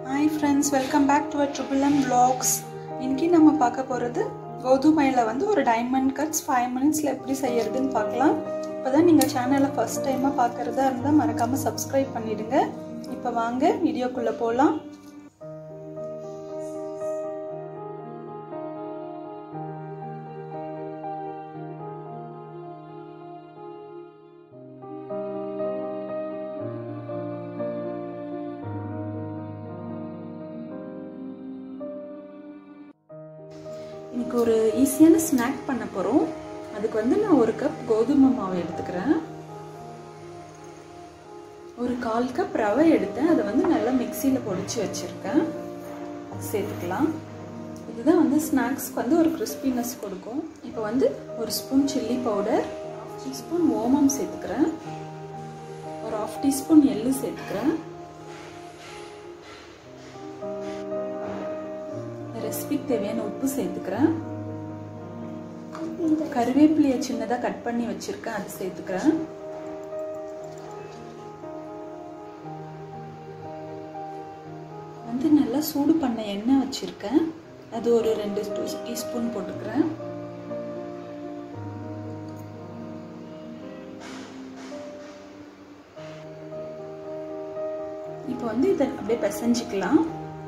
Hi friends, welcome back to our Triple M vlogs. இன்னைக்கு நம்ம பார்க்க போறது கோதுமையில வந்து ஒரு டைமண்ட் கட்ஸ் 5 minutesல எப்படி செய்யறதுன்னு பார்க்கலாம். இப்போதான் நீங்க சேனலை ஃபர்ஸ்ட் டைமா பார்க்கறதா இருந்தா மறக்காம subscribe பண்ணிடுங்க. இப்போ வாங்க வீடியோக்குள்ள போலாம். இன்னைக்கு ஒரு ஈஸியான ஸ்நாக் பண்ண போறோம். அதுக்கு வந்து நான் ஒரு கப் கோதுமை மாவு எடுத்துக்கிறேன். ஒரு 1/4 கப் ரவை எடுத்தேன். அதை வந்து நல்லா மிக்ஸில பொடிச்சு வச்சிருக்கேன். சேர்த்துக்கலாம். இதுதான் வந்து ஸ்நாக்ஸ்க்கு வந்து ஒரு கிறிஸ்பினஸ் கொடுக்கும். இப்போ வந்து ஒரு ஸ்பூன் சில்லி பவுடர், 1/2 டீஸ்பூன் ஓமம் சேர்த்துக்கிறேன். ஒரு 1/2 டீஸ்பூன் எள்ளு சேர்த்துக்கிறேன். ரெசிபிக்கு தேவையான உப்பு சேர்த்துக்கிறேன். கருவேப்பிலையை சின்னதா கட் பண்ணி வச்சிருக்கேன், அது சேர்த்துக்கிறேன். வந்து நல்லா சூடு பண்ண எண்ணெய் வச்சிருக்கேன், அது ஒரு 2 டீஸ்பூன் போட்டுக்கிறேன். இப்போ வந்து இதை அப்படியே பிசைஞ்சிக்கலாம்.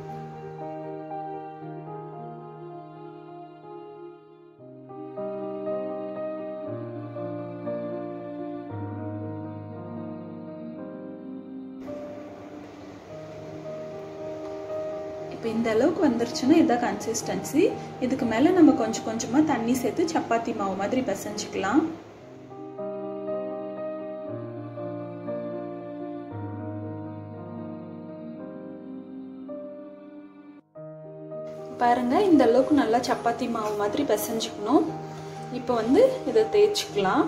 இப்போ இந்த அளவுக்கு வந்துருச்சுன்னா இதான் கன்சிஸ்டன்சி. இதுக்கு மேலே நம்ம கொஞ்சம் கொஞ்சமாக தண்ணி சேர்த்து சப்பாத்தி மாவு மாதிரி பிசைஞ்சிக்கலாம். பாருங்க, இந்த அளவுக்கு நல்லா சப்பாத்தி மாவு மாதிரி பிசைஞ்சிக்கணும். இப்போ வந்து இதை தேய்ச்சிக்கலாம்.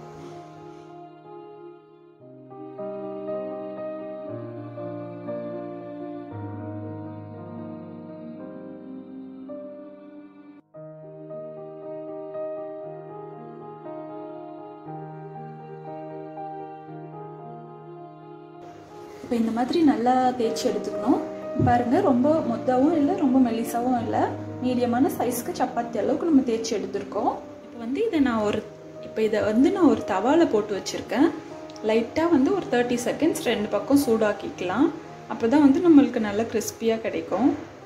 இப்போ இந்த மாதிரி நல்லா தேய்ச்சி எடுத்துக்கணும். பாருங்க, ரொம்ப மொத்தவும் இல்லை, ரொம்ப மெலிசாவும் இல்லை, மீடியமான சைஸ்க்கு சப்பாத்தி அளவுக்கு நம்ம தேய்ச்சி எடுத்துருக்கோம். இப்போ வந்து இதை நான் ஒரு தவால போட்டு வச்சிருக்கேன். லைட்டாக வந்து ஒரு 30 செகண்ட்ஸ் 2 பக்கம் சூடாக்கிக்கலாம். அப்போ தான் வந்து நம்மளுக்கு நல்லா கிறிஸ்பியாக கிடைக்கும்.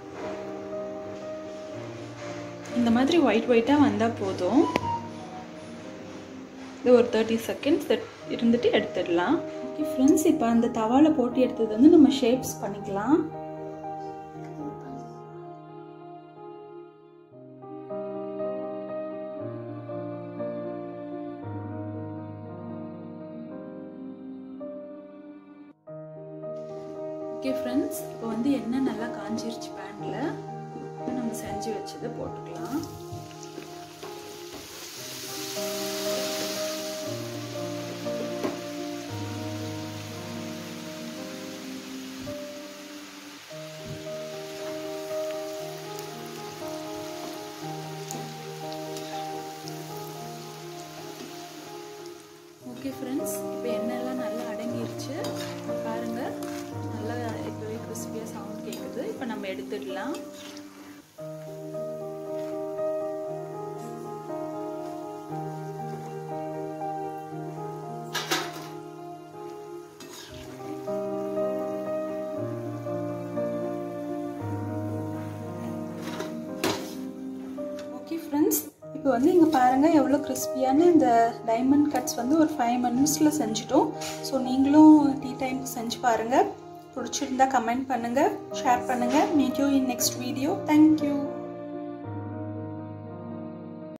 இந்த மாதிரி ஒயிட்டாக வந்தால் போதும். இது ஒரு 30 செகண்ட்ஸ் இருந்துட்டு எடுத்துடலாம். ஓகே ஃப்ரெண்ட்ஸ், இப்போ அந்த தவால போட்டு எடுத்தது வந்து நம்ம ஷேப்ஸ் பண்ணிக்கலாம். ஓகே ஃப்ரெண்ட்ஸ், இப்போ வந்து எண்ணெய் நல்லா காஞ்சிருச்சு பேன்ல. நம்ம செஞ்சு வச்சதை போட்டுக்கலாம். ஓகே ஃப்ரெண்ட்ஸ், இப்போ எண்ணெயெல்லாம் நல்லா அடங்கிருச்சு. பாருங்க, நல்லா இப்போவே கிறிஸ்பியாக சவுண்ட் கேட்குது. இப்போ நம்ம எடுத்துடலாம். ஓகே ஃப்ரெண்ட்ஸ், இப்போ வந்து இங்கே பாருங்கள் எவ்வளோ கிறிஸ்பியான இந்த டைமண்ட் கட்ஸ் வந்து ஒரு 5 minutesல செஞ்சுட்டோம். ஸோ நீங்களும் டீ டைமுக்கு செஞ்சு பாருங்கள். பிடிச்சிருந்தா கமெண்ட் பண்ணுங்கள், ஷேர் பண்ணுங்கள். Meet you in next video. Thank you.